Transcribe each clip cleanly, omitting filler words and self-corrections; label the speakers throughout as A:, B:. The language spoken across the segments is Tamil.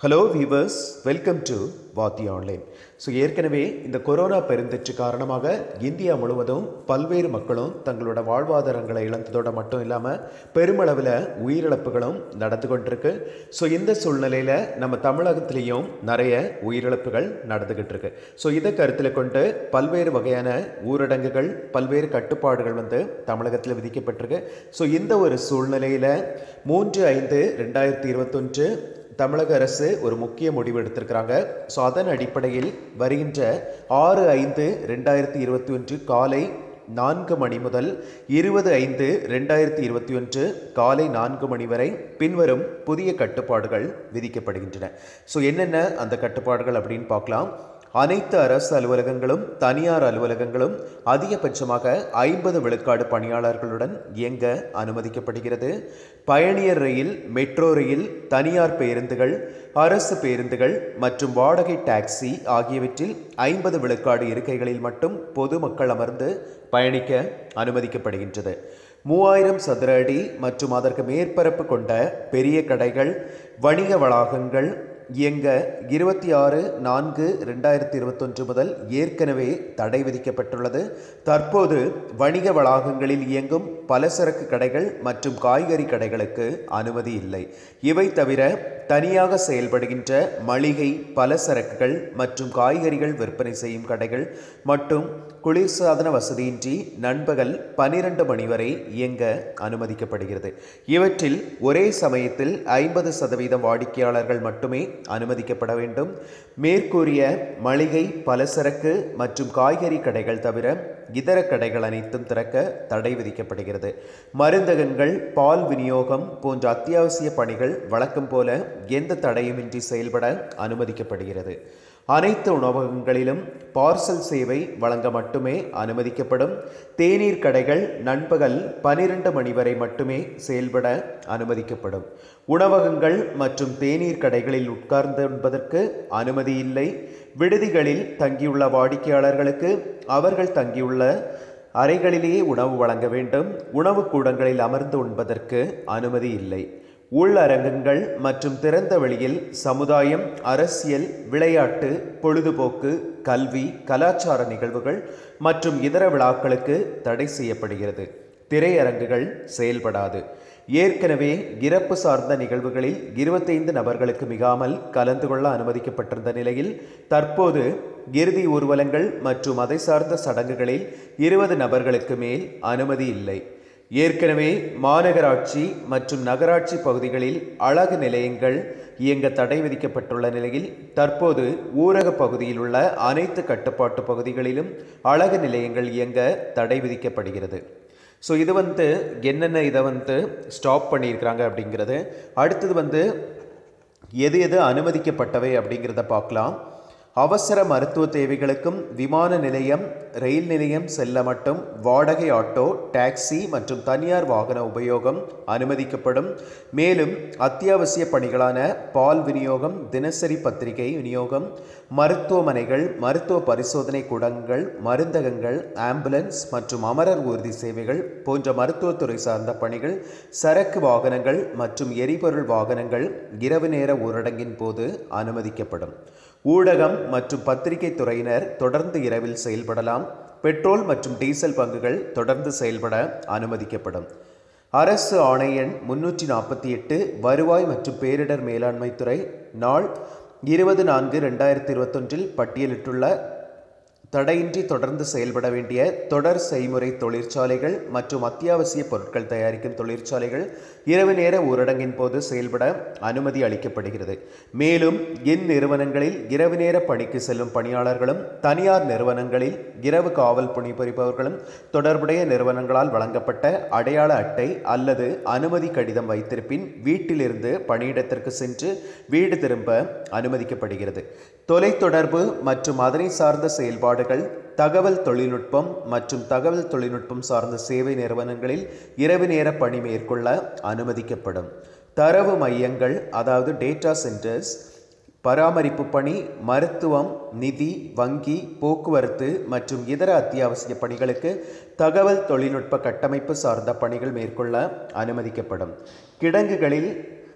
A: Hello viewers, welcome to Vaathi online. ஏற்கனவே இந்த கொரோனா பெருந்தொற்று காரணமாக இந்தியா முழுவதும் பல்வேறு மக்களும் தங்களோட வாழ்வாதாரங்களை இழந்ததோடு மட்டும் இல்லாமல் பெருமளவில் உயிரிழப்புகளும் நடந்து கொண்டிருக்கு. இந்த சூழ்நிலையில் நம்ம தமிழகத்திலையும் நிறைய உயிரிழப்புகள் நடந்துகிட்டு இருக்கு. இதை கருத்தில் கொண்டு பல்வேறு வகையான ஊரடங்குகள், பல்வேறு கட்டுப்பாடுகள் தமிழகத்தில் விதிக்கப்பட்டிருக்கு. இந்த ஒரு சூழ்நிலையில் 3/5/2021 தமிழக அரசு ஒரு முக்கிய முடிவு எடுத்திருக்கிறாங்க. அதன் அடிப்படையில் வருகின்ற 6/5/2021 காலை 4 மணி முதல் 20/5/2021 காலை 4 மணி வரை பின்வரும் புதிய கட்டுப்பாடுகள் விதிக்கப்படுகின்றன. என்னென்ன அந்த கட்டுப்பாடுகள் அப்படின்னு பார்க்கலாம். அனைத்து அரசு அலுவலகங்களும் தனியார் அலுவலகங்களும் அதிகபட்சமாக 50 விழுக்காடு பணியாளர்களுடன் இயங்க அனுமதிக்கப்படுகிறது. பயணியர் ரயில், மெட்ரோ ரயில், தனியார் பேருந்துகள், அரசு பேருந்துகள் மற்றும் வாடகை டாக்ஸி ஆகியவற்றில் 50 விழுக்காடு இருக்கைகளில் மட்டும் பொதுமக்கள் அமர்ந்து பயணிக்க அனுமதிக்கப்படுகின்றது. 3000 சதுர அடி மற்றும் அதற்கு மேற்பரப்பு கொண்ட பெரிய கடைகள், வணிக வளாகங்கள் இயங்க 26/4/2021 முதல் ஏற்கனவே தடை விதிக்கப்பட்டுள்ளது. தற்போது வணிக வளாகங்களில் இயங்கும் பலசரக்கு கடைகள் மற்றும் காய்கறி கடைகளுக்கு அனுமதி இல்லை. இவை தவிர தனியாக செயல்படுகின்ற மளிகை, பலசரக்குகள் மற்றும் காய்கறிகள் விற்பனை செய்யும் கடைகள் மற்றும் குளிர்சாதன வசதியின்றி நண்பகல் 12 மணி வரை இயங்க அனுமதிக்கப்படுகிறது. இவற்றில் ஒரே சமயத்தில் 50% வாடிக்கையாளர்கள் மட்டுமே அனுமதிக்கப்பட வேண்டும். மேற்கூறிய மளிகை, பலசரக்கு மற்றும் காய்கறி கடைகள் தவிர இதர கடைகள் அனைத்தும் திறக்க தடை விதிக்கப்படுகிறது. மருந்தகங்கள், பால் விநியோகம் போன்ற அத்தியாவசிய பணிகள் வழக்கம் போல எந்த தடையுமின்றி செயல்பட அனுமதிக்கப்படுகிறது. அனைத்து உணவகங்களிலும் பார்சல் சேவை வழங்க மட்டுமே அனுமதிக்கப்படும். தேநீர் கடைகள் நண்பகல் 12 மணி வரை மட்டுமே செயல்பட அனுமதிக்கப்படும். உணவகங்கள் மற்றும் தேநீர் கடைகளில் உட்கார்ந்து உண்பதற்கு அனுமதி இல்லை. விடுதிகளில் தங்கியுள்ள வாடிக்கையாளர்களுக்கு அவர்கள் தங்கியுள்ள அறைகளிலேயே உணவு வழங்க வேண்டும். உணவு கூடங்களில் அமர்ந்து உண்பதற்கு அனுமதி இல்லை. உள்ளரங்கங்கள் மற்றும் திறந்த வெளியில் சமுதாயம், அரசியல், விளையாட்டு, பொழுதுபோக்கு, கல்வி, கலாச்சார நிகழ்வுகள் மற்றும் இதர விழாக்களுக்கு தடை செய்யப்படுகிறது. திரையரங்குகள் செயல்படாது. ஏற்கனவே இறப்பு சார்ந்த நிகழ்வுகளில் 25 நபர்களுக்கு மிகாமல் கலந்து கொள்ள அனுமதிக்கப்பட்டிருந்த நிலையில் தற்போது இறுதி ஊர்வலங்கள் மற்றும் அதை சார்ந்த சடங்குகளில் 20 நபர்களுக்கு மேல் அனுமதி இல்லை. ஏற்கனவே மாநகராட்சி மற்றும் நகராட்சி பகுதிகளில் அழகு நிலையங்கள் இயங்க தடை விதிக்கப்பட்டுள்ள நிலையில் தற்போது ஊரக பகுதியில் உள்ள அனைத்து கட்டுப்பாட்டு பகுதிகளிலும் அழகு நிலையங்கள் இயங்க தடை விதிக்கப்படுகிறது. இது என்னென்ன இதை ஸ்டாப் பண்ணியிருக்கிறாங்க அப்படிங்கிறது. அடுத்தது எது எது அனுமதிக்கப்பட்டவை அப்படிங்கிறத பார்க்கலாம். அவசர மருத்துவ தேவைகளுக்கும் விமான நிலையம், ரயில் நிலையம் செல்ல மட்டும் வாடகை ஆட்டோ, டாக்ஸி மற்றும் தனியார் வாகன உபயோகம் அனுமதிக்கப்படும். மேலும் அத்தியாவசிய பணிகளான பால் விநியோகம், தினசரி பத்திரிகை விநியோகம், மருத்துவமனைகள், மருத்துவ பரிசோதனை கூடங்கள், மருந்தகங்கள், ஆம்புலன்ஸ் மற்றும் அமரர் ஊர்தி சேவைகள் போன்ற மருத்துவத்துறை சார்ந்த பணிகள், சரக்கு வாகனங்கள் மற்றும் எரிபொருள் வாகனங்கள் இரவு நேர ஊரடங்கின் போது அனுமதிக்கப்படும். ஊடகம் மற்றும் பத்திரிகை துறையினர் தொடர்ந்து இரவில் செயல்படலாம். பெட்ரோல் மற்றும் டீசல் பங்குகள் தொடர்ந்து செயல்பட அனுமதிக்கப்படும். அரசு ஆணை எண் 348 வருவாய் மற்றும் பேரிடர் மேலாண்மை துறை நாள் 20/4/2021 பட்டியலிட்டுள்ள தடையின்றி தொடர்ந்து செயல்பட வேண்டிய தொடர் செய்முறை தொழிற்சாலைகள் மற்றும் அத்தியாவசிய பொருட்கள் தயாரிக்கும் தொழிற்சாலைகள் இரவு நேர ஊரடங்கின் போது செயல்பட அனுமதி அளிக்கப்படுகிறது. மேலும் இந்நிறுவனங்களில் இரவு நேர பணிக்கு செல்லும் பணியாளர்களும் தனியார் நிறுவனங்களில் இரவு காவல் பணிபுரிபவர்களும் தொடர்புடைய நிறுவனங்களால் வழங்கப்பட்ட அடையாள அட்டை அல்லது அனுமதி கடிதம் வைத்திருப்பின் வீட்டிலிருந்து பணியிடத்திற்கு சென்று வீடு திரும்ப அனுமதிக்கப்படுகிறது. தொலைத்தொடர்பு மற்றும் அதனை சார்ந்த செயல்பாடுகள், தகவல் தொழில்நுட்பம் மற்றும் தகவல் தொழில்நுட்பம் சார்ந்த சேவை நிறுவனங்களில் இரவு நேர பணி மேற்கொள்ள அனுமதிக்கப்படும். தரவு மையங்கள், அதாவது டேட்டா சென்டர்ஸ், பராமரிப்பு பணி, மருத்துவம், நிதி, வங்கி, போக்குவரத்து மற்றும் இதர அத்தியாவசிய பணிகளுக்கு தகவல் தொழில்நுட்ப கட்டமைப்பு சார்ந்த பணிகள் மேற்கொள்ள அனுமதிக்கப்படும். கிடங்குகளில்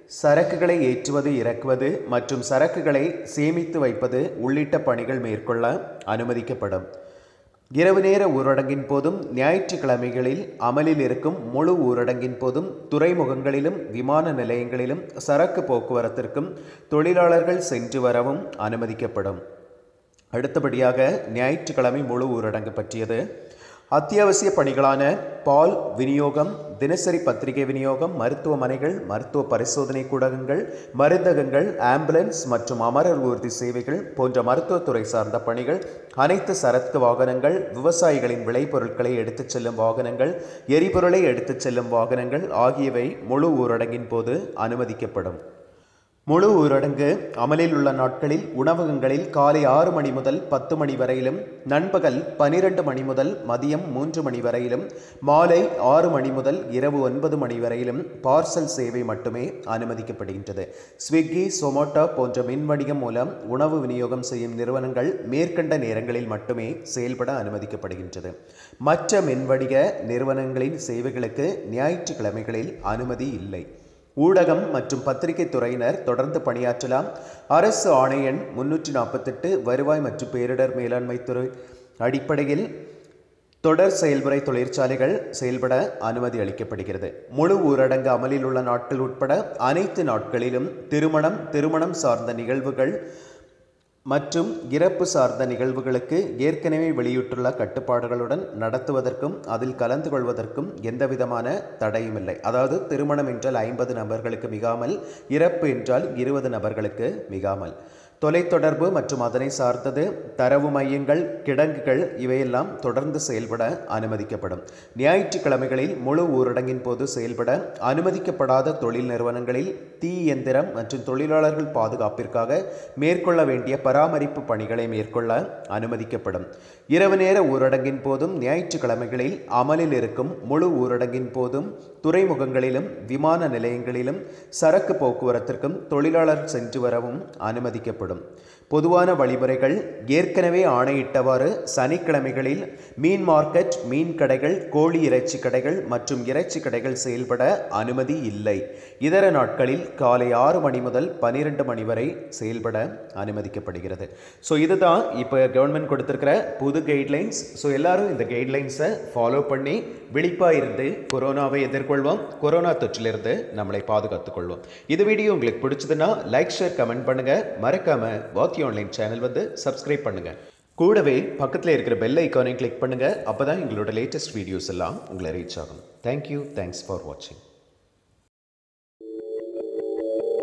A: சரக்குகளை ஏற்றுவது இறக்குவது மற்றும் சரக்குகளை சேமித்து வைப்பது உள்ளிட்ட பணிகள் மேற்கொள்ள அனுமதிக்கப்படும். இரவு நேர ஊரடங்கின் போதும் ஞாயிற்றுக்கிழமைகளில் அமலில் இருக்கும் முழு ஊரடங்கின் போதும் துறைமுகங்களிலும் விமான நிலையங்களிலும் சரக்கு போக்குவரத்திற்கும் தொழிலாளர்கள் சென்று வரவும் அனுமதிக்கப்படும். அடுத்தபடியாக ஞாயிற்றுக்கிழமை முழு ஊரடங்கு பற்றியது. அத்தியாவசிய பணிகளான பால் விநியோகம், தினசரி பத்திரிகை விநியோகம், மருத்துவமனைகள், மருத்துவ பரிசோதனை கூடகங்கள், மருந்தகங்கள், ஆம்புலன்ஸ் மற்றும் அமரர் ஊர்தி சேவைகள் போன்ற மருத்துவத்துறை சார்ந்த பணிகள், அனைத்து சரக்கு வாகனங்கள், விவசாயிகளின் விளைபொருட்களை எடுத்துச் செல்லும் வாகனங்கள், எரிபொருளை எடுத்துச் செல்லும் வாகனங்கள் ஆகியவை முழு ஊரடங்கின் போது அனுமதிக்கப்படும். முழு ஊரடங்கு அமலில் உள்ள நாட்களில் உணவகங்களில் காலை 6 மணி முதல் 10 மணி வரையிலும், நண்பகல் 12 மணி முதல் மதியம் 3 மணி வரையிலும், மாலை 6 மணி முதல் இரவு 9 மணி வரையிலும் பார்சல் சேவை மட்டுமே அனுமதிக்கப்படுகின்றது. ஸ்விக்கி, சொமோட்டோ போன்ற மின் வணிகம் மூலம் உணவு விநியோகம் செய்யும் நிறுவனங்கள் மேற்கண்ட நேரங்களில் மட்டுமே செயல்பட அனுமதிக்கப்படுகின்றது. மற்ற மின்வணிக நிறுவனங்களின் சேவைகளுக்கு ஞாயிற்றுக்கிழமைகளில் அனுமதி இல்லை. ஊடகம் மற்றும் பத்திரிகை துறையினர் தொடர்ந்து பணியாற்றலாம். அரசு ஆணை எண் 348 வருவாய் மற்றும் பேரிடர் மேலாண்மை துறை அடிப்படையில் தொடர் செயல்முறை தொழிற்சாலைகள் செயல்பட அனுமதி அளிக்கப்படுகிறது. முழு ஊரடங்கு அமலில் உள்ள நாட்கள் உட்பட அனைத்து நாட்களிலும் திருமணம் சார்ந்த நிகழ்வுகள் மற்றும் இறப்பு சார்ந்த நிகழ்வுகளுக்கு ஏற்கனவே வெளியிட்டுள்ள கட்டுப்பாடுகளுடன் நடத்துவதற்கும் அதில் கலந்து கொள்வதற்கும் எந்தவிதமான தடையும் இல்லை. அதாவது திருமணம் என்றால் 50 நபர்களுக்கு மிகாமல், இறப்பு என்றால் 20 நபர்களுக்கு மிகாமல். தொலைத்தொடர்பு மற்றும் அதனை சார்ந்தது, தரவு மையங்கள், கிடங்குகள் இவையெல்லாம் தொடர்ந்து செயல்பட அனுமதிக்கப்படும். ஞாயிற்றுக்கிழமைகளில் முழு ஊரடங்கின் போது செயல்பட அனுமதிக்கப்படாத தொழில் நிறுவனங்களில் தீ இயந்திரம் மற்றும் தொழிலாளர்கள் பாதுகாப்பிற்காக மேற்கொள்ள வேண்டிய பராமரிப்பு பணிகளை மேற்கொள்ள அனுமதிக்கப்படும். இரவு நேர ஊரடங்கின் போதும் ஞாயிற்றுக்கிழமைகளில் அமலில் இருக்கும் முழு ஊரடங்கின் போதும் துறைமுகங்களிலும் விமான நிலையங்களிலும் சரக்கு போக்குவரத்திற்கும் தொழிலாளர் சென்று வரவும் அனுமதிக்கப்படும். பொதுவான வழிமுறைகள் ஏற்கனவே ஆணையிட்டவாறு சனிக்கிழமைகளில் மீன் மார்க்கெட், மீன் கடைகள், கோழி இறைச்சி கடைகள் மற்றும் இறைச்சி கடைகள் செயல்பட அனுமதி இல்லை. இதர நாட்களில் காலை 6 மணி முதல் 12 மணி வரை செயல்பட அனுமதிக்கப்படுகிறது. ஸோ இதுதான் இப்போ கவர்மெண்ட் கொடுத்திருக்கிற புது கைட்லைன்ஸ். ஸோ எல்லாரும் இந்த கைட்லைன்ஸை ஃபாலோ பண்ணி விழிப்பாக இருந்து கொரோனாவை எதிர்கொள்வோம். கொரோனா தொற்றிலிருந்து நம்மளை பாதுகாத்துக் கொள்வோம். இந்த வீடியோ உங்களுக்கு பிடிச்சதுன்னா லைக், ஷேர், கமெண்ட் பண்ணுங்க. மறக்காம வாத்தி ஆன்லைன் சேனல் வந்து சப்ஸ்கிரைப் பண்ணுங்க. கூடவே பக்கத்தில் இருக்கிற பெல் ஐக்கானை கிளிக் பண்ணுங்க. அப்பதான் எங்களோட லேட்டஸ்ட் வீடியோஸ் எல்லாம் உங்களை ரீச் ஆகும். தேங்க்யூ. தேங்க்ஸ் ஃபார் வாட்சிங்.